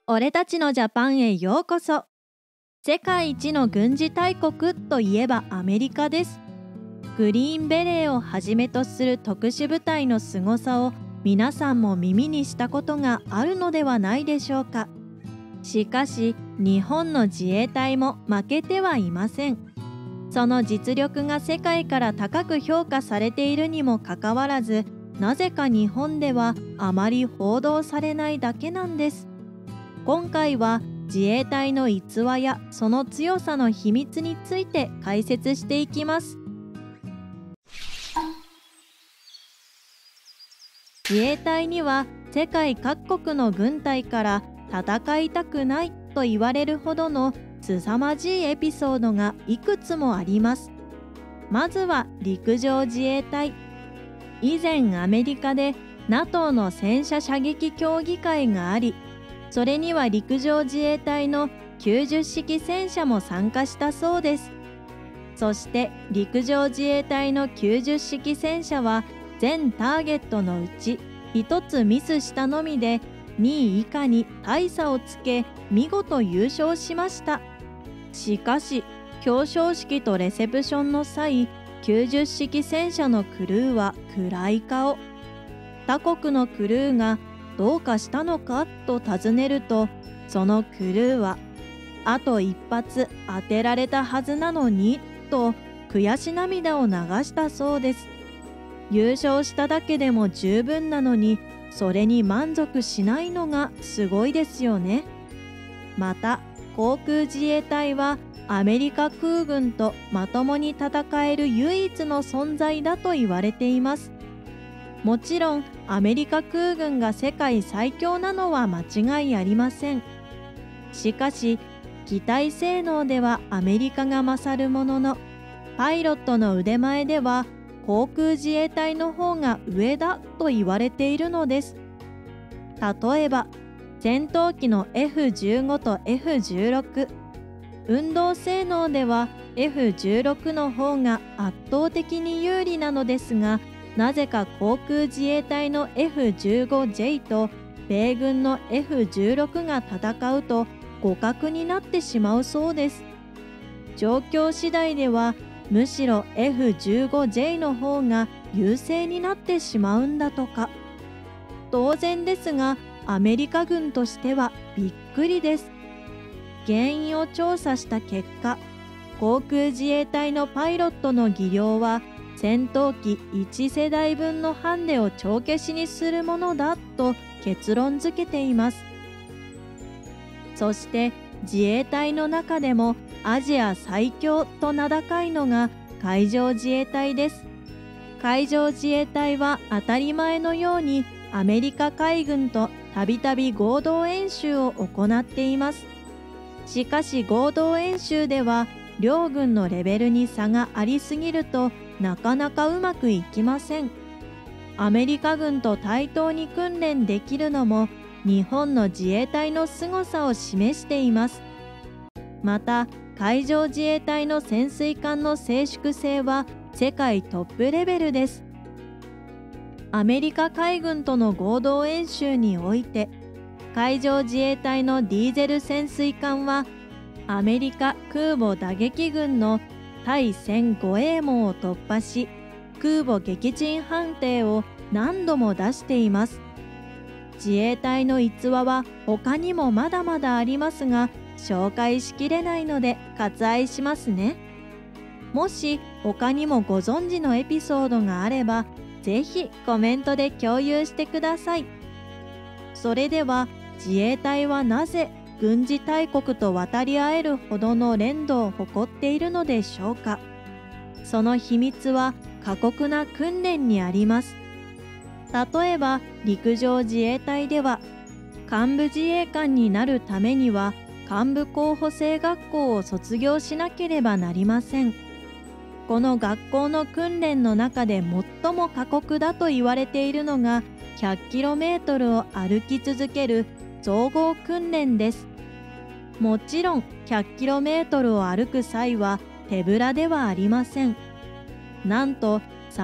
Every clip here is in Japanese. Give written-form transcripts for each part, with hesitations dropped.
俺たちのジャパンへようこそ。世界一の軍事大国といえばアメリカです。グリーンベレーをはじめとする特殊部隊の凄さを皆さんも耳にしたことがあるのではないでしょうか。しかし日本の自衛隊も負けてはいません。その実力が世界から高く評価されているにもかかわらず、なぜか日本ではあまり報道されないだけなんです。今回は自衛隊の逸話やその強さの秘密について解説していきます。自衛隊には世界各国の軍隊から戦いたくないと言われるほどの凄まじいエピソードがいくつもあります。まずは陸上自衛隊。以前アメリカで NATO の戦車射撃競技会があり、それには陸上自衛隊の90式戦車も参加したそうです。そして陸上自衛隊の90式戦車は全ターゲットのうち1つミスしたのみで2位以下に大差をつけ見事優勝しました。しかし表彰式とレセプションの際、90式戦車のクルーは暗い顔。他国のクルーがどうかしたのかと尋ねると、そのクルーはあと一発当てられたはずなのにと悔し涙を流したそうです。優勝しただけでも十分なのに、それに満足しないのがすごいですよね。また航空自衛隊はアメリカ空軍とまともに戦える唯一の存在だと言われています。もちろんアメリカ空軍が世界最強なのは間違いありません。しかし機体性能ではアメリカが勝るものの、パイロットの腕前では航空自衛隊の方が上だと言われているのです。例えば戦闘機の F15 と F16、運動性能では F16 の方が圧倒的に有利なのですが、なぜか航空自衛隊の F15J と米軍の F16 が戦うと互角になってしまうそうです。状況次第ではむしろ F15J の方が優勢になってしまうんだとか。当然ですがアメリカ軍としてはびっくりです。原因を調査した結果、航空自衛隊のパイロットの技量は戦闘機1世代分のハンデを帳消しにするものだと結論付けています。そして自衛隊の中でもアジア最強と名高いのが海上自衛隊です。海上自衛隊は当たり前のようにアメリカ海軍とたびたび合同演習を行っています。しかし合同演習では両軍のレベルに差がありすぎるとなかなかうまくいきません。アメリカ軍と対等に訓練できるのも日本の自衛隊の凄さを示しています。また海上自衛隊の潜水艦の静粛性は世界トップレベルです。アメリカ海軍との合同演習において、海上自衛隊のディーゼル潜水艦はアメリカ空母打撃群の対戦護衛網を突破し、空母撃沈判定を何度も出しています。自衛隊の逸話は他にもまだまだありますが、紹介しきれないので割愛しますね。もし他にもご存知のエピソードがあれば、ぜひコメントで共有してください。それでは自衛隊はなぜ軍事大国と渡り合えるほどの練度を誇っているのでしょうか。その秘密は過酷な訓練にあります。例えば陸上自衛隊では、幹部自衛官になるためには幹部候補生学校を卒業しなければなりません。この学校の訓練の中で最も過酷だと言われているのが 100km を歩き続ける総合訓練です。もちろん 100km を歩く際は手ぶらではありません。なんと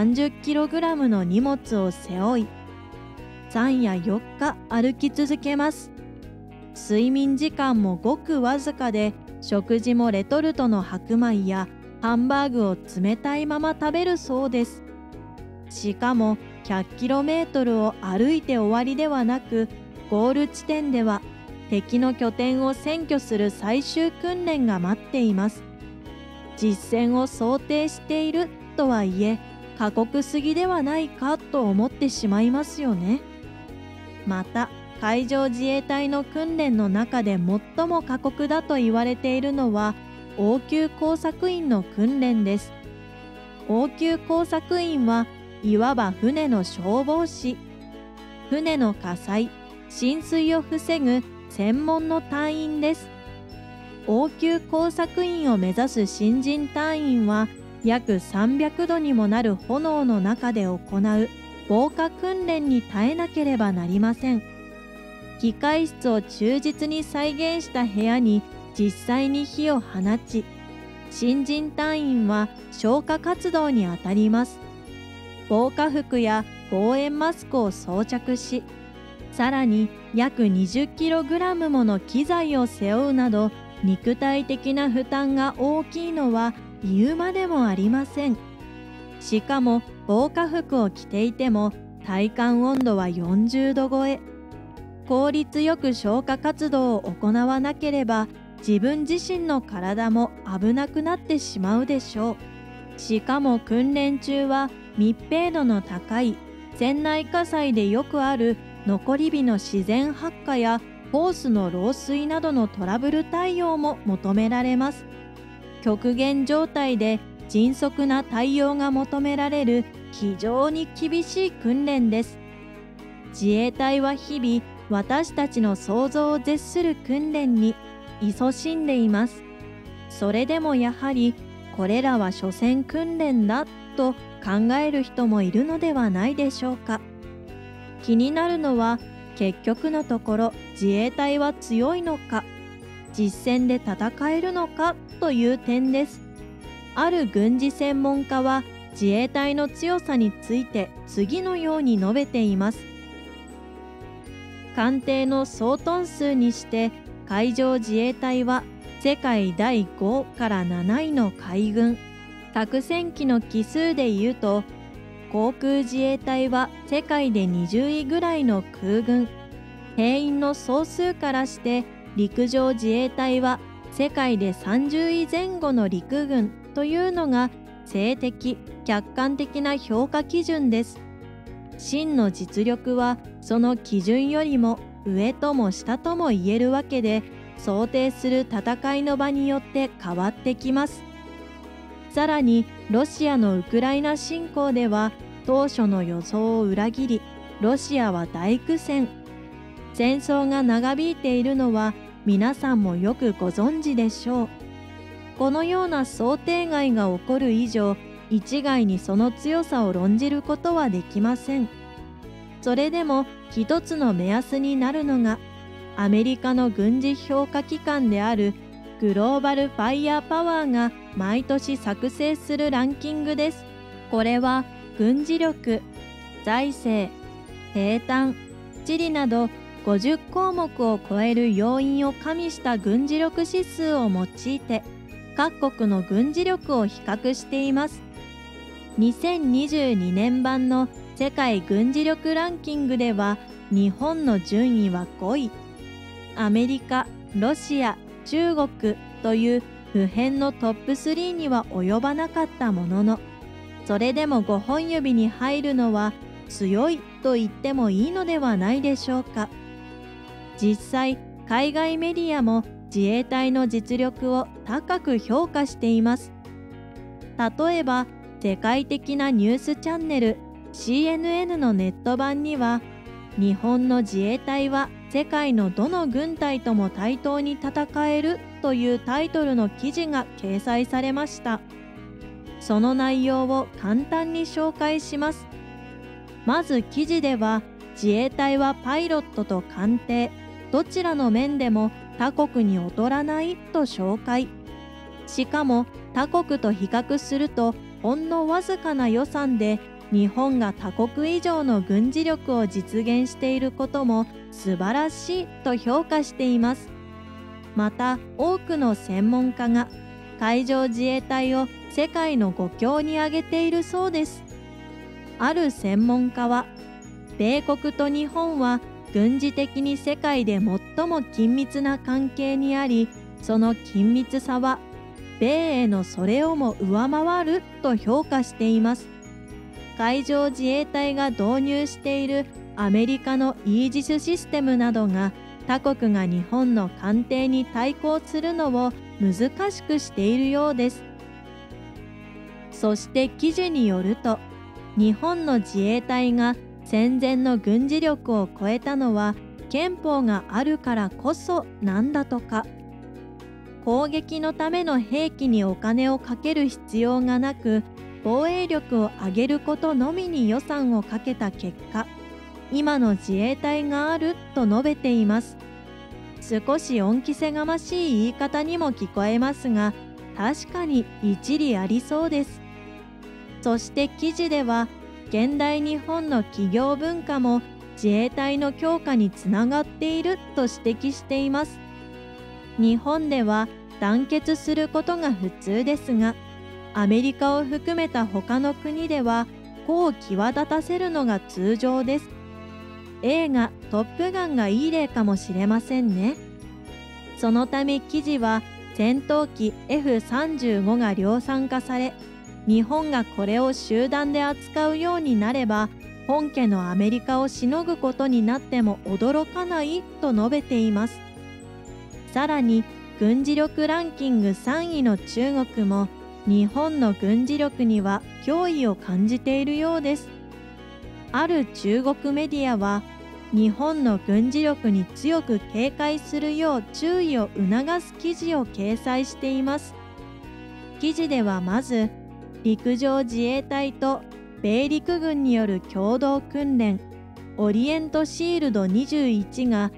30kg の荷物を背負い、3や4日歩き続けます。 睡眠時間もごくわずかで、食事もレトルトの白米やハンバーグを冷たいまま食べるそうです。しかも 100km を歩いて終わりではなく、ゴール地点では敵の拠点を占拠する最終訓練が待っています。実戦を想定しているとはいえ、過酷すぎではないかと思ってしまいますよね。また、海上自衛隊の訓練の中で最も過酷だと言われているのは、応急工作員の訓練です。応急工作員はいわば船の消防士。船の火災、浸水を防ぐ専門の隊員です。応急工作員を目指す新人隊員は、約300度にもなる炎の中で行う防火訓練に耐えなければなりません。機械室を忠実に再現した部屋に実際に火を放ち、新人隊員は消火活動にあたります。防火服や防煙マスクを装着し、さらに約 20kg もの機材を背負うなど、肉体的な負担が大きいのは言うまでもありません。しかも防火服を着ていても体感温度は40度超え。効率よく消火活動を行わなければ、自分自身の体も危なくなってしまうでしょう。しかも訓練中は密閉度の高い船内火災でよくある残り火の自然発火やホースの漏水などのトラブル対応も求められます。極限状態で迅速な対応が求められる非常に厳しい訓練です。自衛隊は日々私たちの想像を絶する訓練に勤しんでいます。それでもやはりこれらは所詮訓練だと考える人もいるのではないでしょうか。気になるのは結局のところ自衛隊は強いのか、実戦で戦えるのかという点です。ある軍事専門家は自衛隊の強さについて次のように述べています。艦艇の総トン数にして海上自衛隊は世界第5から7位の海軍。核戦機の機数でいうと航空自衛隊は世界で20位ぐらいの空軍。兵員の総数からして陸上自衛隊は世界で30位前後の陸軍というのが性的・客観的な評価基準です。真の実力はその基準よりも上とも下とも言えるわけで、想定する戦いの場によって変わってきます。さらにロシアのウクライナ侵攻では当初の予想を裏切り、ロシアは大苦戦。戦争が長引いているのは皆さんもよくご存知でしょう。このような想定外が起こる以上、一概にその強さを論じることはできません。それでも一つの目安になるのが、アメリカの軍事評価機関であるグローバル・ファイヤーパワーが毎年作成するランキングです。これは軍事力、財政、兵站、地理など50項目を超える要因を加味した軍事力指数を用いて各国の軍事力を比較しています。2022年版の世界軍事力ランキングでは日本の順位は5位。アメリカ、ロシア、中国という不変のトップ3には及ばなかったものの、それでも5本指に入るのは強いと言ってもいいのではないでしょうか。実際、海外メディアも自衛隊の実力を高く評価しています。例えば、世界的なニュースチャンネル CNN のネット版には、日本の自衛隊は世界のどの軍隊とも対等に戦えるというタイトルの記事が掲載されました。その内容を簡単に紹介します。まず記事では、自衛隊はパイロットと艦艇、どちらの面でも他国に劣らないと紹介。しかも他国と比較するとほんのわずかな予算で日本が他国以上の軍事力を実現していることも素晴らしいと評価しています。また多くの専門家が海上自衛隊を世界の5強に挙げているそうです。ある専門家は、米国と日本は軍事的に世界で最も緊密な関係にあり、その緊密さは米英のそれをも上回ると評価しています。海上自衛隊が導入しているアメリカのイージスシステムなどが他国が日本の艦艇に対抗するのを難しくしているようです。そして記事によると、日本の自衛隊が戦前の軍事力を超えたのは憲法があるからこそなんだとか。攻撃のための兵器にお金をかける必要がなく、防衛力を上げることのみに予算をかけた結果、今の自衛隊があると述べています。少し恩着せがましい言い方にも聞こえますが、確かに一理ありそうです。そして記事では、現代日本の企業文化も自衛隊の強化につながっていると指摘しています。日本では団結することが普通ですが、アメリカを含めた他の国ではこう際立たせるのが通常です。映画「トップガン」がいい例かもしれませんね。そのため記事は戦闘機 F35 が量産化され、日本がこれを集団で扱うようになれば、本家のアメリカをしのぐことになっても驚かないと述べています。さらに軍事力ランキング3位の中国も日本の軍事力には脅威を感じているようです。ある中国メディアは、日本の軍事力に強く警戒するよう注意を促す記事を掲載しています。記事ではまず、陸上自衛隊と米陸軍による共同訓練オリエントシールド21が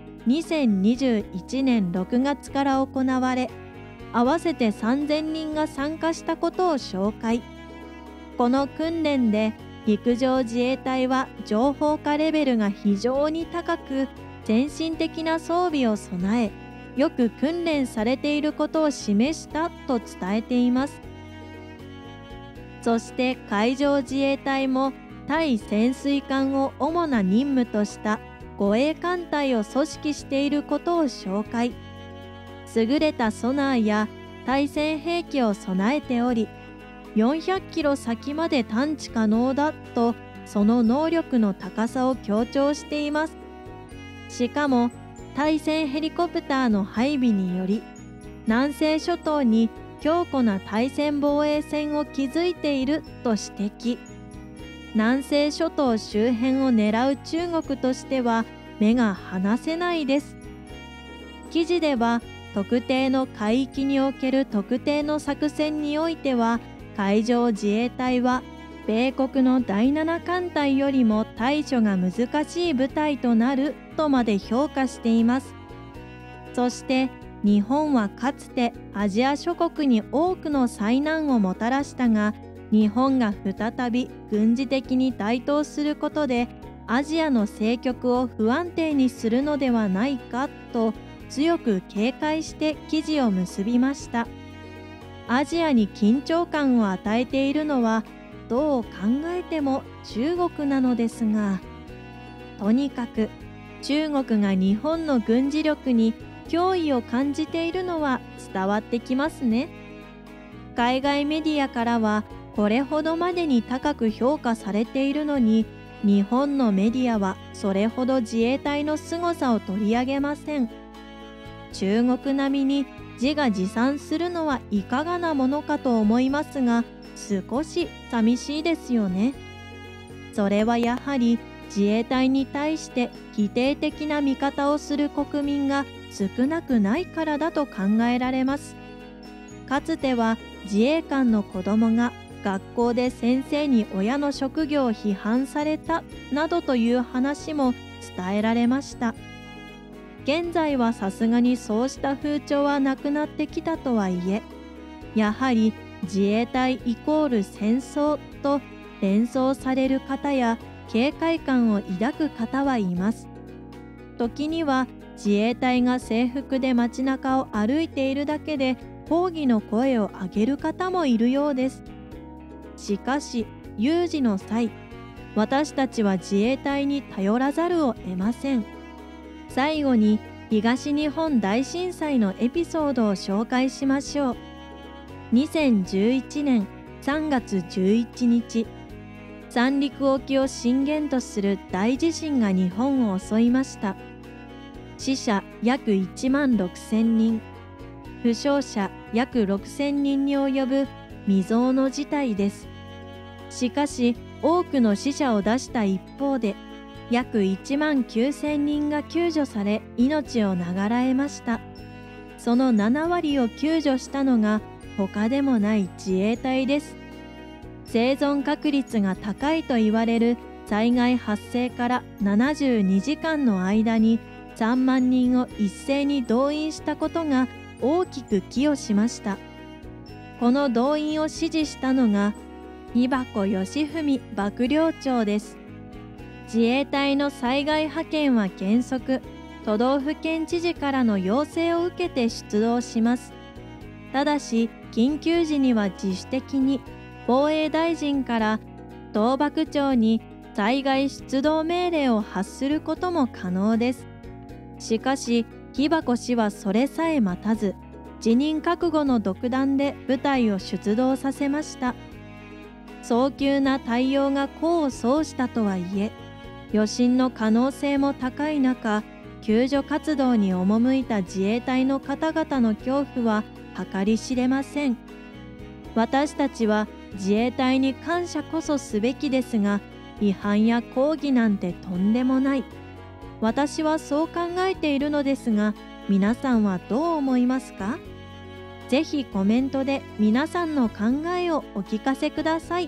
2021年6月から行われ、合わせて3000人が参加したことを紹介。この訓練で陸上自衛隊は情報化レベルが非常に高く、先進的な装備を備え、よく訓練されていることを示したと伝えています。そして海上自衛隊も対潜水艦を主な任務とした護衛艦隊を組織していることを紹介。優れたソナーや対戦兵器を備えており、400キロ先まで探知可能だとその能力の高さを強調しています。しかも対戦ヘリコプターの配備により、南西諸島に強固な対戦防衛線を築いていると指摘。南西諸島周辺を狙う中国としては目が離せないです。記事では、特定の海域における特定の作戦においては、海上自衛隊は米国の第7艦隊よりも対処が難しい部隊となるとまで評価しています。そして日本はかつてアジア諸国に多くの災難をもたらしたが、日本が再び軍事的に台頭することでアジアの政局を不安定にするのではないかと強く警戒して記事を結びました。アジアに緊張感を与えているのはどう考えても中国なのですが、とにかく中国が日本の軍事力に脅威を感じているのは伝わってきますね。海外メディアからはこれほどまでに高く評価されているのに、日本のメディアはそれほど自衛隊の凄さを取り上げません。中国並みに自画自賛するのはいかがなものかと思いますが、少し寂しいですよね。それはやはり自衛隊に対して否定的な見方をする国民が少なくないからだと考えられます。かつては自衛官の子供が学校で先生に親の職業を批判されたなどという話も伝えられました。現在はさすがにそうした風潮はなくなってきたとはいえ、やはり自衛隊イコール戦争と連想される方や警戒感を抱く方はいます。時には自衛隊が制服で街中を歩いているだけで抗議の声を上げる方もいるようです。しかし有事の際、私たちは自衛隊に頼らざるを得ません。最後に東日本大震災のエピソードを紹介しましょう。2011年3月11日、三陸沖を震源とする大地震が日本を襲いました。死者約1万6000人、負傷者約6000人に及ぶ未曾有の事態です。しかし、多くの死者を出した一方で、約1万9000人が救助され命を長らえました。その7割を救助したのが他でもない自衛隊です。生存確率が高いと言われる災害発生から72時間の間に3万人を一斉に動員したことが大きく寄与しました。この動員を指示したのが日箱義文幕僚長です。自衛隊の災害派遣は原則、都道府県知事からの要請を受けて出動します。ただし、緊急時には自主的に防衛大臣から東幕長に災害出動命令を発することも可能です。しかし、日箱氏はそれさえ待たず、辞任覚悟の独断で部隊を出動させました。早急な対応が功を奏したとはいえ、余震の可能性も高い中、救助活動に赴いた自衛隊の方々の恐怖は計り知れません。私たちは自衛隊に感謝こそすべきですが、違反や抗議なんてとんでもない。私はそう考えているのですが、皆さんはどう思いますか？ぜひコメントで皆さんの考えをお聞かせください。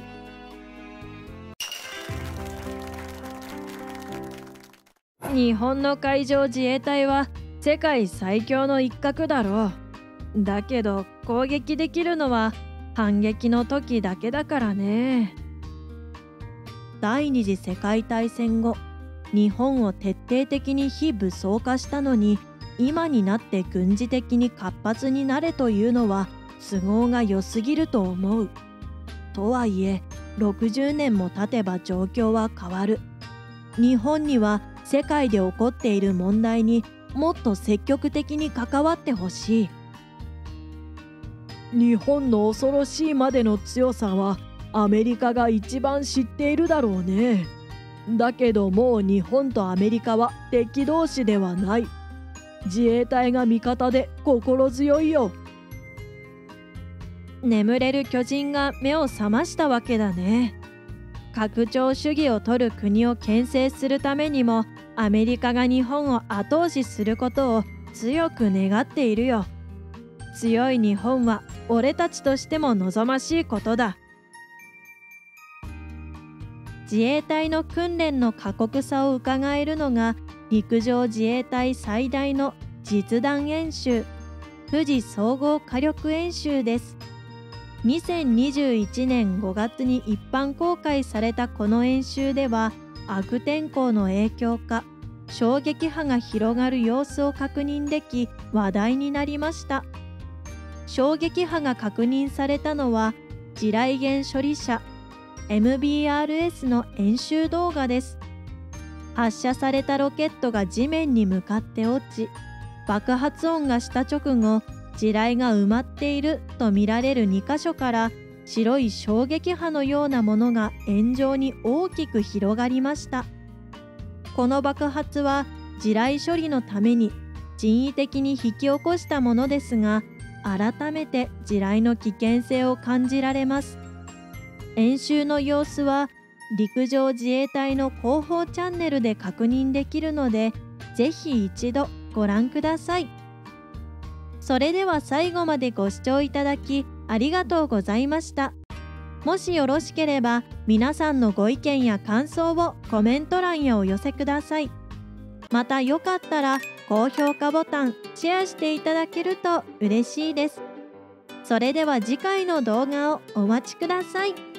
日本の海上自衛隊は世界最強の一角だろう。だけど攻撃できるのは反撃の時だけだからね。第二次世界大戦後、日本を徹底的に非武装化したのに、今になって軍事的に活発になれというのは都合が良すぎると思う。とはいえ、60年も経てば状況は変わる。日本には世界で起こっている問題にもっと積極的に関わってほしい。日本の恐ろしいまでの強さはアメリカが一番知っているだろうね。だけどもう日本とアメリカは敵同士ではない。自衛隊が味方で心強いよ。眠れる巨人が目を覚ましたわけだね。拡張主義を取る国を牽制するためにもアメリカが日本を後押しすることを強く願っているよ。強い日本は俺たちとしても望ましいことだ。自衛隊の訓練の過酷さをうかがえるのが陸上自衛隊最大の実弾演習、富士総合火力演習です。2021年5月に一般公開されたこの演習では、悪天候の影響か衝撃波が広がる様子を確認でき話題になりました。衝撃波が確認されたのは地雷原処理車 MBRS の演習動画です。発射されたロケットが地面に向かって落ち、爆発音がした直後、地雷が埋まっているとみられる2カ所から白い衝撃波のようなものが円状に大きく広がりました。この爆発は地雷処理のために人為的に引き起こしたものですが、改めて地雷の危険性を感じられます。演習の様子は陸上自衛隊の広報チャンネルで確認できるので、ぜひ一度ご覧ください。それでは最後までご視聴いただきありがとうございました。もしよろしければ皆さんのご意見や感想をコメント欄へお寄せください。またよかったら高評価ボタン、シェアしていただけると嬉しいです。それでは次回の動画をお待ちください。